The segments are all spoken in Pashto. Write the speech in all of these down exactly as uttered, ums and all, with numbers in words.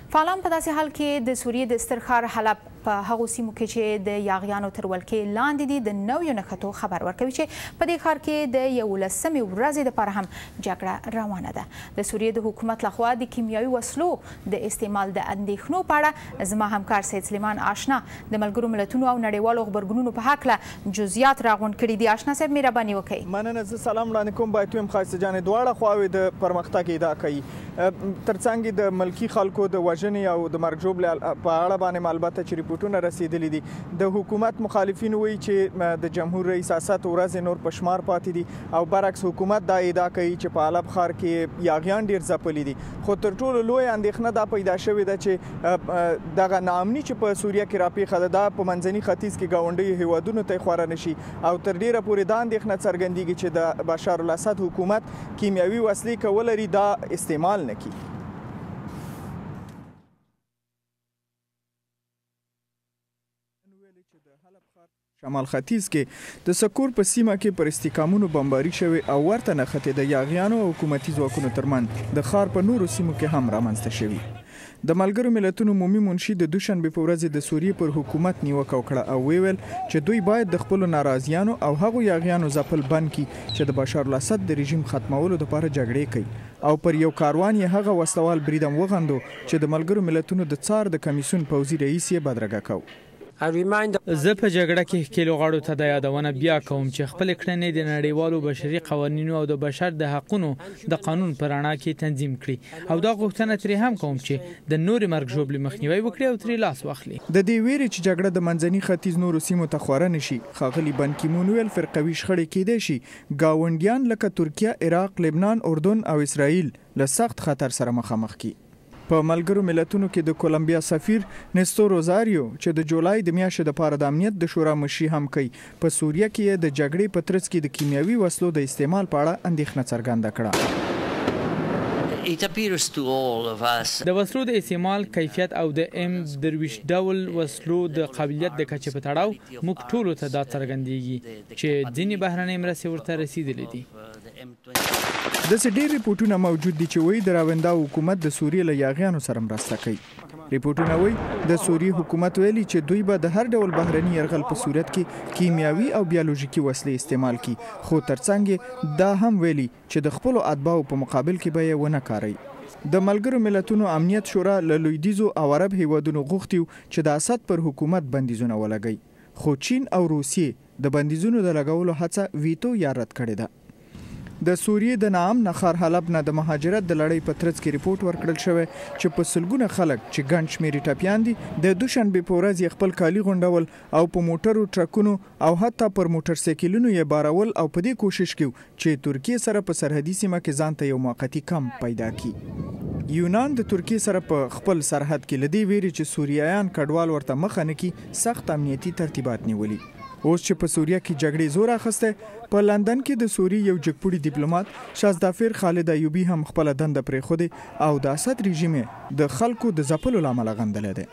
فعالان په داسې حال کې د سوریې د ستر ښار حلب په هغو سیمو کې چې د یاغیانو تر ولکې لاندې دي د نویو نښتو خبر ورکوي چې په دې ښار کې د یولسمې ورځې دپاره هم جګړه روانه ده. د سوریې د حکومت لخوا د کیمیاوي وسلو د استعمال د اندېښنو په اړه زما همکار سید سلیمان آشنا د ملګرو ملتونو او نړیوالو غبرګونونو په هکله جزئیات راغونډ کړي دي. آشنا صاحب مهرباني وکړئ. مننه. زه سلام وړاندې کوم. باید ویم ښایسته جانې دواړه خواوې د پرمختګ ادعا کوي، ترڅنګ د ملکي خلکو د وژنې او د مرګ ژوبلې په اړه باندې البته چې ریپورټونه رسېدلي دي. د حکومت مخالفین وایي چې د جمهور رئیس اسد ورځې نور په شمار پاتې دي او برعکس حکومت دا ادعا کوي چې په حلب ښار کې یاغیان ډېر ځپلي دي. خو تر ټولو لویه اندېښنه دا پیدا شوې ده چې دغه ناامني چې په سوریه کې راپېښه ده دا په منځني ختیځ کې ګاونډیو هیوادونو ته یې خوره نه شي او تر ډېره پورې دا اندېښنه څرګندېږي چې د بشار الاسد حکومت کیمیاوي وسلې که ولري دا استعمال نه کړي. شمال ختیځ کې د سکور په سیمه کې پر استحکامونو بمباري شوې او ورته نښتې د یاغیانو او حکومتي ځواکونو ترمنځ د ښار په نورو سیمو کې هم رامنځته شوي. د ملګرو ملتونو عمومي منشي د دوشنبې په ورځ د سوریې پر حکومت نیوکه وکړه او ویل چې دوی باید د خپلو ناراضیانو او هغو یاغیانو ځپل بند کړي چې د بشار الاسد د رژیم ختمولو لپاره جګړې کوي او پر یو کاروان یې هغه وسلوال بریدم وغندو چې د ملګرو ملتونو د څار د کمیسیون پوځي رئیس یې بدرګه کو. زه په جګړه کې ښکېلو غاړو ته د یادونه بیا کوم چې خپل کړنې د نړیوالو بشري قوانینو او د بشر د حقونو د قانون په رڼا کې تنظیم کړي او دا غوښتنه ترې هم کوم چې د نورې مرګ ژوبلې مخنیوی وکړي او ترې لاس واخلي. د دې ویرې چې جګړه د منځني ختیځ نورو سیمو ته خوره نه شي، ښاغلي بن کی مون ویل فرقوي شخړې کیدای شي ګاونډیان لکه ترکیه، عراق، لبنان، اردن او اسرائیل له سخت خطر سره مخامخ کړي. په ملګرو ملتونو کې د کولمبیا سفیر نستو روزاریو چې د جولای د میاشتې لپاره د امنیت د شورا مشري هم کوي په سوریه کې د جګړې په ترڅ کې د کیمیاوي وسلو د استعمال په اړه اندېښنه څرګنده کړه. د وسلو د استعمال کیفیت او د ام درویش ډول وسلو د قابلیت د کچې په تړاو موږ ټولو ته دا څرګندېږي چې ځینې بهرنۍ مرستې ورته رسیدلې دي. داسې ډېر ریپورټونه موجود دي چې وایي د راوندا حکومت د سوریې له یاغیانو سره مرسته کوي. ریپورټونه وایي د سوریې حکومت ویلي چې دوی به د هر ډول بهرني یرغل په صورت کې کیمیاوي او بیولوژیکي وسلې استعمال کړي، خو ترڅنګ دا هم ویلي چې د خپلو اتباعو په مقابل کې به یې ونه کاروي. د ملګرو ملتونو امنیت شورا له لویدیځو او عرب هیوادونو غوښتي چې د اسد پر حکومت بندیزونه ولګوي، خو چین او روسیې د بندیزونو د لګولو هڅه ویتو یا رد کړې ده. د سوریې د ناامنه ښار حلب نه د مهاجرت د لړۍ په ترڅ کې ریپورټ ورکړل شوی چې په سلګونه خلک چې ګڼ شمېرې ټپیان دي د دوشنبې په ورځ یې خپل کالي غونډول او په موټرو، ټرکونو او حتی پر موټر سایکلونو یې بارول او په دې کوشش کې چې ترکیې سره په سرحدي سیمه کې ځان ته یو موقتي کمپ پیدا کړي. یونان د ترکیې سره په خپل سرحد کې له دې ویرې چې سوریایان کډوال ورته مخه نه کړي سخت امنیتي ترتیبات نیولي. اوس چې په سوریه کې جګړې زور اخیسته، په لندن کې د سوریې یو جګپوړي ډیپلوماټ شازدافیر خالد ایوبي هم خپله دنده پرېښودې او د اسد رژیم د خلکو د ځپلو له امله غندلی دی.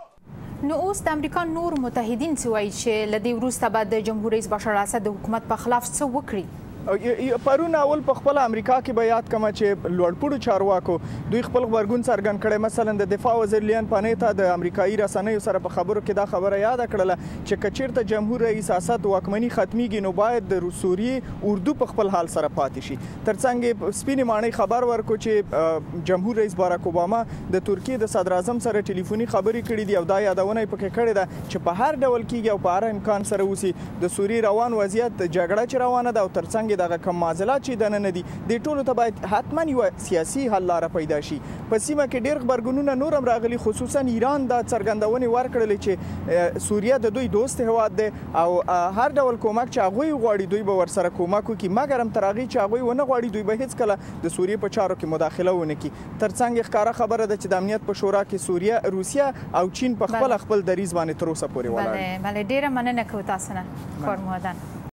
نو اوس د امریکا نور متحدین څه وایي چې له دې وروسته به د جمهور رئیس بشار الاسد د حکومت په خلاف څه وکړي؟ پرون اول په خپل امریکا کې به یاد کما چې لوړپوړو چارواکو دوی خپل غبرګون څرګند کړی. مثلا د دفاع وزیر لیان پانې ته د امریکایي رسنیو سره په خبرو کې دا خبره یاد کړله چې که چیرته جمهور رئیس اسد واکمني ختمیږي نو باید د سوریې اردو په خپل حال سره پاتې شي. ترڅنګ سپینې ماڼۍ خبر ورکو چې جمهور رئیس باراک اوباما د ترکیې د صدر اعظم سره ټلیفوني خبرې کړې دي او دا یادونه یې پکې کړې ده چې په هر ډول کېږي او په هر امکان سره اوسي د سوریې روان وضعیت جګړه چې روانه ده او ترڅنګ دغه کم معضلات چې دننه دي دې ټولو ته باید حتما یوه سیاسي حل لاره پیدا شي. په سیمه کې ډېر غبرګونونه نور هم راغلي، خصوصا ایران دا څرګندونې ورکړلې چې سوریه د دوی دوست هیواد دی او هر ډول کومک چې هغوی غواړي دوی به ورسره کومک وکړي، مګر هم تر هغې چې هغوی ونه غواړي دوی به هېڅکله د سوریې په چارو کې مداخله ونه کړي. ترڅنګ ښکاره خبره ده چې د امنیت په شورا کې سوریه، روسیه او چین په خپل خپل دریځ باندې تر اوسه پورې ولاړ. بله بله، ډېره مننه کوو تاسو نه کار مهدن.